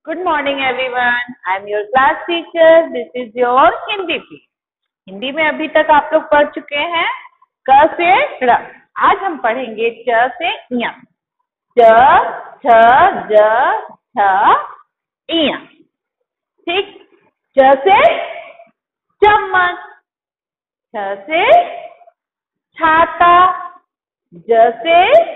Good morning everyone. I am your class teacher. This is your Hindi teacher. Hindi में अभी तक आप लोग पढ़ चुके हैं क से ड़। आज हम पढ़ेंगे च से ञ। च, छ, ज, छ, ञ। ठीक। च से चम्मच, छ से छाता, ज से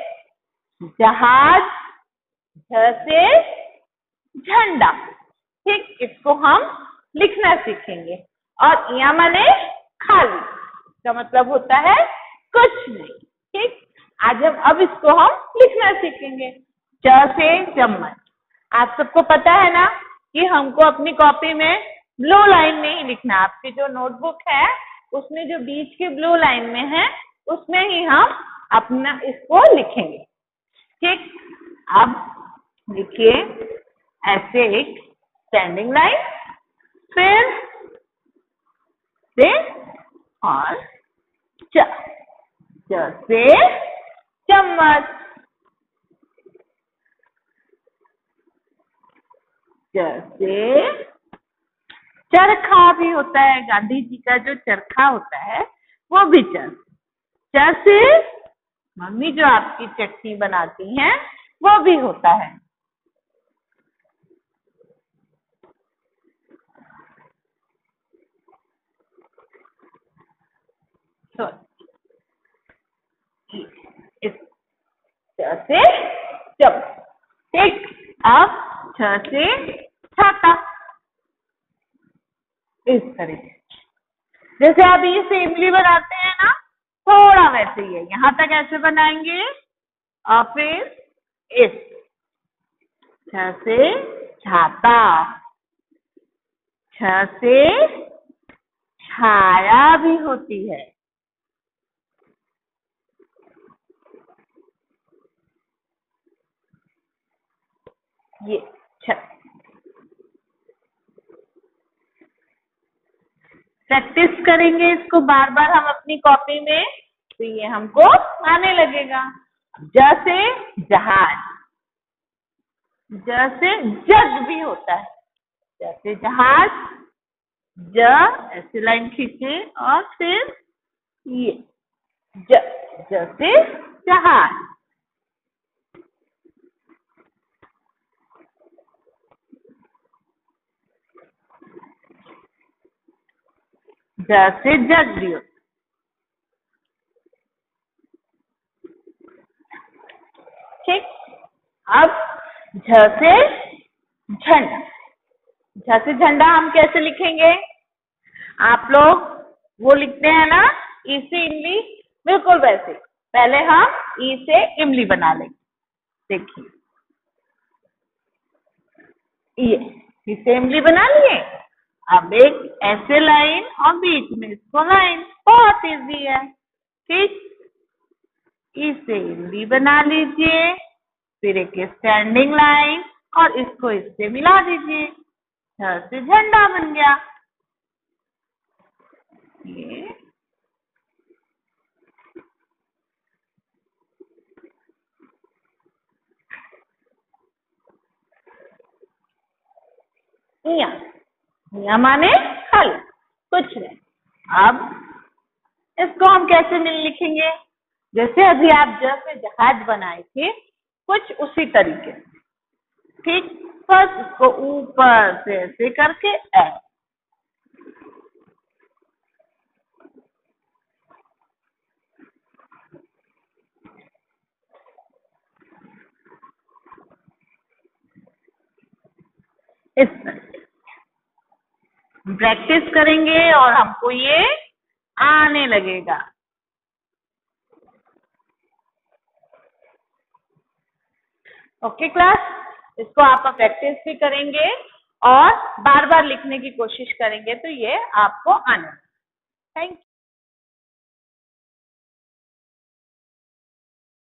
जहाज, झ से झंडा। ठीक, इसको हम लिखना सीखेंगे। और या माने खाली, इसका मतलब होता है कुछ नहीं। ठीक, आज हम अब इसको हम लिखना सीखेंगे। च से चम्मच। आप सबको पता है ना कि हमको अपनी कॉपी में ब्लू लाइन में ही लिखना। आपकी जो नोटबुक है उसमें जो बीच की ब्लू लाइन में है उसमें ही हम अपना इसको लिखेंगे। ठीक, अब लिखिए ऐसे एक स्टैंडिंग लाइन, फिर से और च से चम्मच, च से चरखा भी होता है। गांधी जी का जो चरखा होता है वो भी च से मम्मी जो आपकी चटनी बनाती हैं वो भी होता है। तो इस च से चम। ठीक, अब छ से छाता। इस तरीके जैसे आप ये से इमली बनाते हैं ना, थोड़ा वैसे ही है। यहाँ तक ऐसे बनाएंगे और फिर इस छ से छाता, छ से छाया भी होती है। ये छ। प्रैक्टिस करेंगे इसको बार बार हम अपनी कॉपी में, तो ये हमको आने लगेगा। ज से जहाज, ज से जग भी होता है। ज से जहाज, ज ऐसे लाइन खींचे और फिर ये ज से जहाज। ज से जग भी होता है। ठीक, अब झ से झंडा। झ से झंडा हम कैसे लिखेंगे? आप लोग वो लिखते हैं ना ई से इमली, बिल्कुल वैसे। पहले हम ई से इमली बना लेंगे। देखिए ये ई से इमली बना लिए। अब एक ऐसे लाइन और बीच में इसको लाइन, बहुत इजी है। ठीक, ई से इमली बना लीजिए, फिर एक स्टैंडिंग लाइन और इसको इससे मिला दीजिए, झ से झंडा बन गया। ये माने खाली, कुछ नहीं। अब इसको हम कैसे लिखेंगे? जैसे अभी आप ज से जहाज बनाए थे, कुछ उसी तरीके से। ठीक, बस इसको ऊपर से ऐसे करके इस प्रैक्टिस करेंगे और हमको ये आने लगेगा। ओके क्लास, इसको आप प्रैक्टिस भी करेंगे और बार बार लिखने की कोशिश करेंगे तो ये आपको आना। Thank you.